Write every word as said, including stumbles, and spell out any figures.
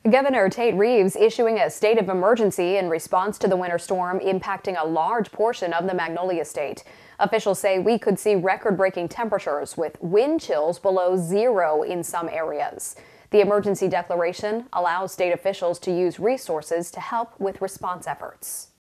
Governor Tate Reeves issuing a state of emergency in response to the winter storm impacting a large portion of the Magnolia State. Officials say we could see record-breaking temperatures with wind chills below zero in some areas. The emergency declaration allows state officials to use resources to help with response efforts.